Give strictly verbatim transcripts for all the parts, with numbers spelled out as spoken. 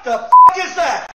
the f*** is that?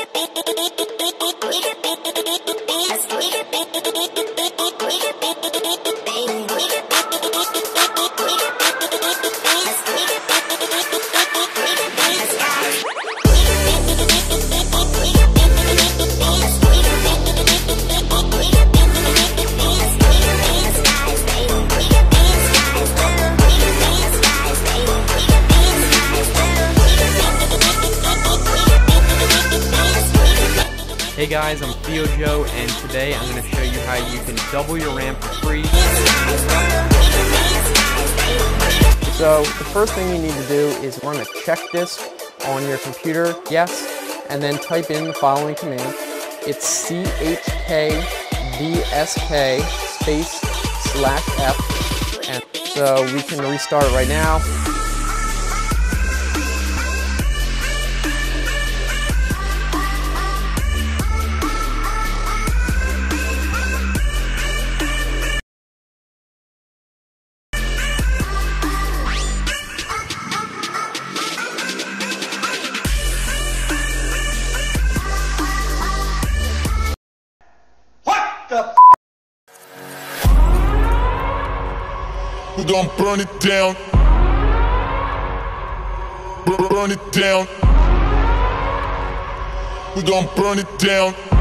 Hey guys, I'm ThioJoe, and today I'm going to show you how you can double your RAM for free. So the first thing you need to do is run a check disk on your computer, yes, and then type in the following command. It's C H K D S K space slash F, and so we can restart right now. The f***? We're gonna burn it down. Burn it down. We're gonna burn it down.